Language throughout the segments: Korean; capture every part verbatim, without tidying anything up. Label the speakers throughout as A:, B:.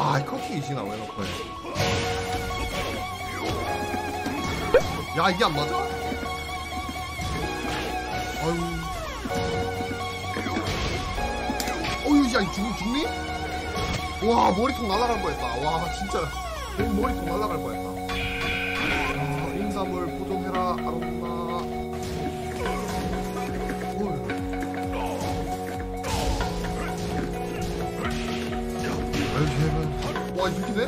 A: 와, 이 커팅 이시나 왜 놓고 해? 야, 이게 안 맞아? 아유. 어휴, 야, 죽, 죽니? 와, 머리통 날아갈 뻔했다. 와, 진짜. 머리통 날아갈 뻔했다. 아, 인사물 보존해라, 아롱나. 와, 이렇게 돼?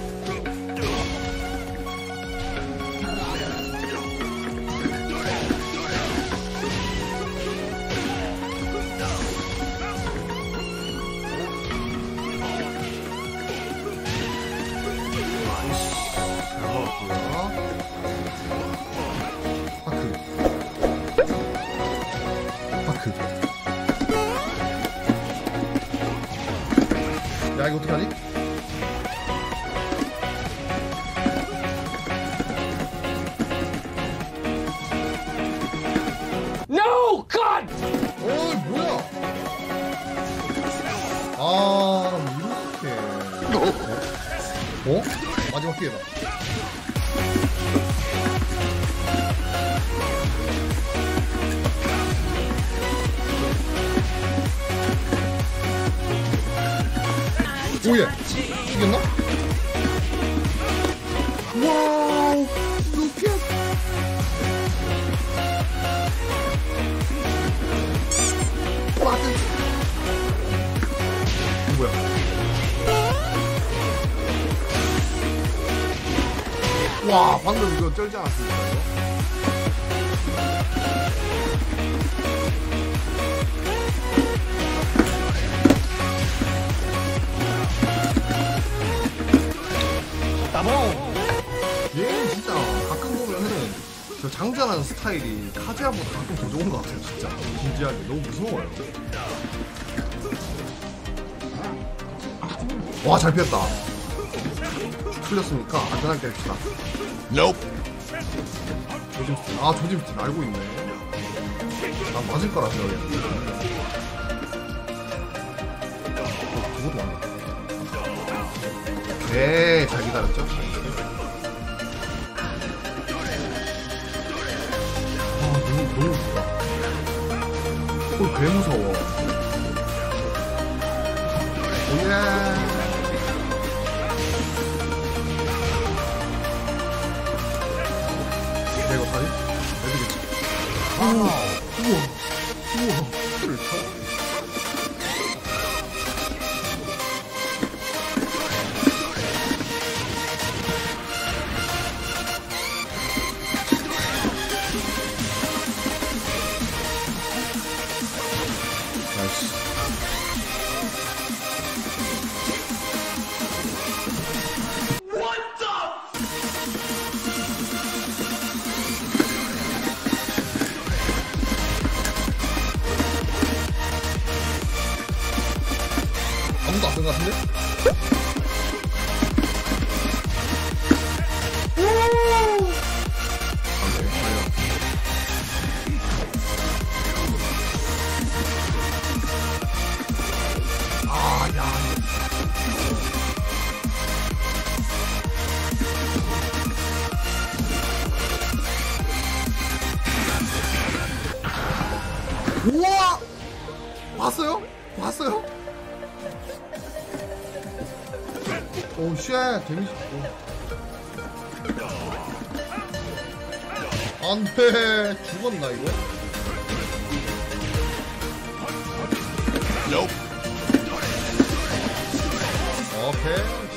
A: 야, 이거 어떡하니?
B: No! God!
A: 어이, 뭐야? 아, 이렇게. 어? 어? 마지막 기회다. 오예! 이겼나? 와우! 루피야! 와드! 뭐야? 와, 방금 이거 쩔지 않았습니까, 이거? 얘는 진짜 가끔 보면은 저 장전하는 스타일이 카즈야보다 가끔 더 좋은 것 같아요. 진짜 진지하게 너무 무서워요. 와, 잘 피했다. 풀렸으니까 안전하게 합시다. Nope. 조짐스틴. 아, 조짐스틴 알고 있네. 난 맞을 거라 생각했는데. 어, 그것도 맞네. 네, 잘 기다렸죠? 아, 너무, 너무 무섭다. 어, 개 무서워. 오예. 야, 이거 다리? 어디겠지? 아, 우와. 우와. 풀을 쳐? 아무도 안 쓴 것 같은데? 아, 야. 우와! 봤어요? 봤어요? 오, 쉣! 데미지. 안 돼! 죽었나, 이거? Nope. 오케이.